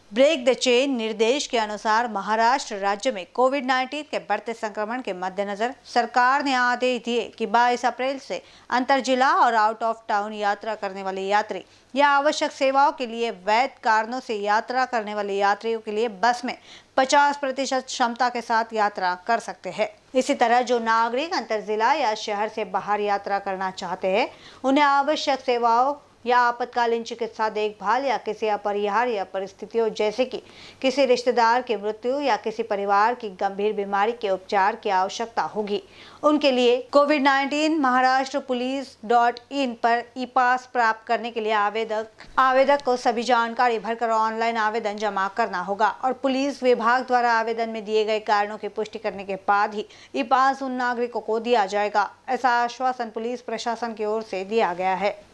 Break the chain निर्देश के अनुसार महाराष्ट्र राज्य में कोविड-19 के बढ़ते संक्रमण के मद्देनजर सरकार ने आदेश दिए कि 22 अप्रैल से अंतर जिला और आउट ऑफ टाउन यात्रा करने वाले यात्री या आवश्यक सेवाओं के लिए वैध कारणों से यात्रा करने वाले यात्रियों के लिए बस में 50% क्षमता के साथ यात्रा कर सकते हैं। इसी तरह जो नागरिक अंतर जिला या शहर से बाहर यात्रा करना चाहते हैं, उन्हें आवश्यक सेवाओं या आपातकालीन चिकित्सा देखभाल या किसी अपरिहार्य परिस्थितियों जैसे कि किसी रिश्तेदार की मृत्यु या किसी परिवार की गंभीर बीमारी के उपचार की आवश्यकता होगी। उनके लिए कोविड-19 महाराष्ट्र पुलिस.in पर ई पास प्राप्त करने के लिए आवेदक को सभी जानकारी भरकर ऑनलाइन आवेदन जमा करना होगा और पुलिस विभाग द्वारा आवेदन में दिए गए कारणों की पुष्टि करने के बाद ही ई पास उन नागरिकों को दिया जाएगा। ऐसा आश्वासन पुलिस प्रशासन की ओर से दिया गया है।